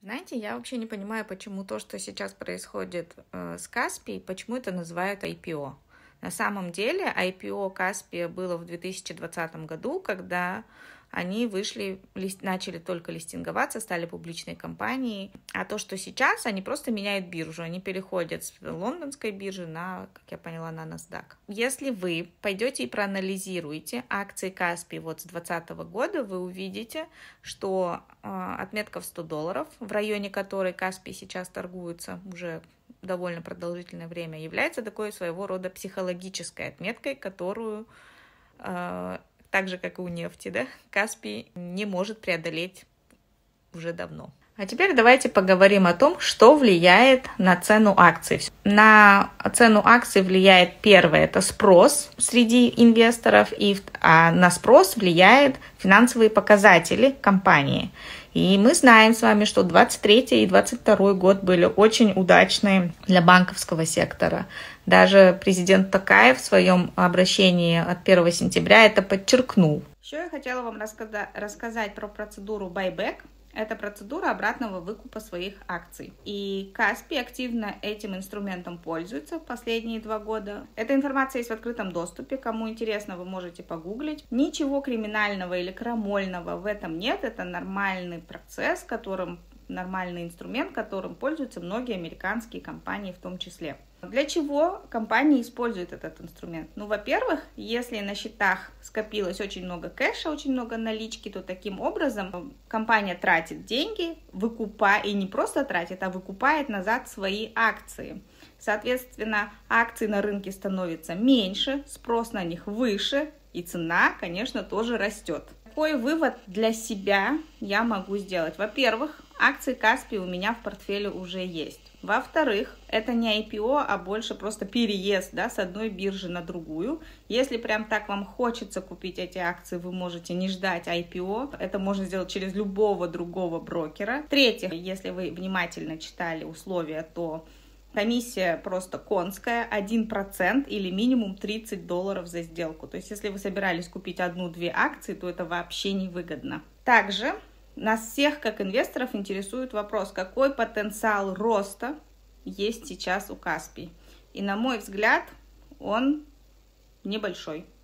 Знаете, я вообще не понимаю, почему то, что сейчас происходит с Каспи, почему это называют IPO. На самом деле IPO Каспи было в 2020 году, когда они вышли, начали только листинговаться, стали публичной компанией. А то, что сейчас, они просто меняют биржу. Они переходят с лондонской биржи на, как я поняла, на NASDAQ. Если вы пойдете и проанализируете акции Каспи вот с 2020 года, вы увидите, что отметка в $100, в районе которой Каспи сейчас торгуется уже довольно продолжительное время, является такой своего рода психологической отметкой, которую так же, как и у нефти, да, Каспий не может преодолеть уже давно. А теперь давайте поговорим о том, что влияет на цену акций. На цену акций влияет первое, это спрос среди инвесторов, а на спрос влияют финансовые показатели компании. И мы знаем с вами, что 23 и 22 год были очень удачные для банковского сектора. Даже президент Токаев в своем обращении от 1 сентября это подчеркнул. Еще я хотела вам рассказать про процедуру buyback. Это процедура обратного выкупа своих акций. И Каспи активно этим инструментом пользуется в последние 2 года. Эта информация есть в открытом доступе. Кому интересно, вы можете погуглить. Ничего криминального или крамольного в этом нет. Это нормальный процесс, нормальный инструмент, которым пользуются многие американские компании в том числе. Для чего компании используют этот инструмент? Ну, во-первых, если на счетах скопилось очень много кэша, очень много налички, то таким образом компания тратит деньги, и не просто тратит, а выкупает назад свои акции. Соответственно, акций на рынке становится меньше, спрос на них выше, и цена, конечно, тоже растет. Какой вывод для себя я могу сделать? Во-первых, акции Каспи у меня в портфеле уже есть. Во-вторых, это не IPO, а больше просто переезд, да, с одной биржи на другую. Если прям так вам хочется купить эти акции, вы можете не ждать IPO. Это можно сделать через любого другого брокера. В-третьих, если вы внимательно читали условия, то комиссия просто конская, 1% или минимум $30 за сделку. То есть, если вы собирались купить 1-2 акции, то это вообще невыгодно. Также нас всех, как инвесторов, интересует вопрос, какой потенциал роста есть сейчас у Каспи. И, на мой взгляд, он небольшой.